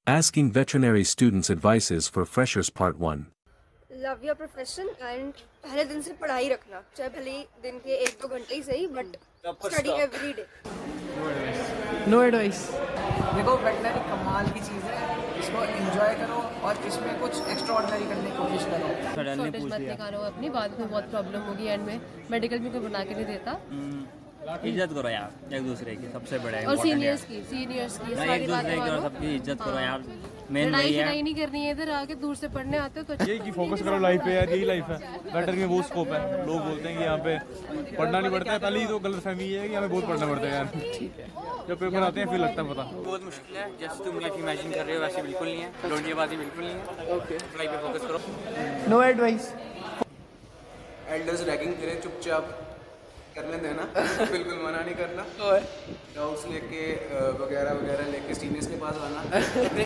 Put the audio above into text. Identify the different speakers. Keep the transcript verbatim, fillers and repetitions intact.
Speaker 1: Asking veterinary students advices for freshers part one.
Speaker 2: Love your profession and पहले दिन से पढ़ाई रखना, चाहे भले ही दिन के एक दो घंटे ही सही, but study every day.
Speaker 3: No advice.
Speaker 4: देखो वेटनरी कमाल की चीज़ है, इसको एंजॉय करो और इसमें कुछ एक्स्ट्रा ऑर्डिनरी करने की कोशिश करो।
Speaker 5: शॉर्टेज मत निकालो अपनी, बाद में बहुत प्रॉब्लम होगी एंड में। मेडिकल भी कोई बना के नहीं देता।
Speaker 6: इज्जत करो यार एक दूसरे की, सबसे बड़े
Speaker 5: और सीनियर्स की सीनियर्स की सारी
Speaker 6: एक दूसरे की और सबकी इज्जत करो यार। मेन
Speaker 5: लड़ाई
Speaker 6: वही है।
Speaker 5: लड़ाई नहीं करनी है, इधर आके दूर से पढ़ने आते हो तो
Speaker 7: यही कि फोकस करो लाइफ पे यार, यही लाइफ है। वेटरनरी में वो स्कोप है। लोग बोलते हैं कि यहाँ पे पढ़ना नहीं पड़ता है, पहले ही तो गलत फहमी है कि यहाँ पे बहुत पढ़ना पड़ता है यार। जब पेपर आते हैं फिर लगता है पता।
Speaker 8: बहुत मुश्किल है, जैसे तुम लाइफ इमेजिन कर रहे हो वैसे बिल्कुल नहीं है, लौंडियाबाजी बिल्कुल नहीं है। ओके, पढ़ाई पे फोकस करो।
Speaker 3: No advice.
Speaker 9: एल्डर्स रैगिंग करें, चुपचाप करने देना, बिल्कुल मना नहीं करना। डाउट्स लेके वगैरह वगैरह लेके सीनियर्स के पास आना, अपने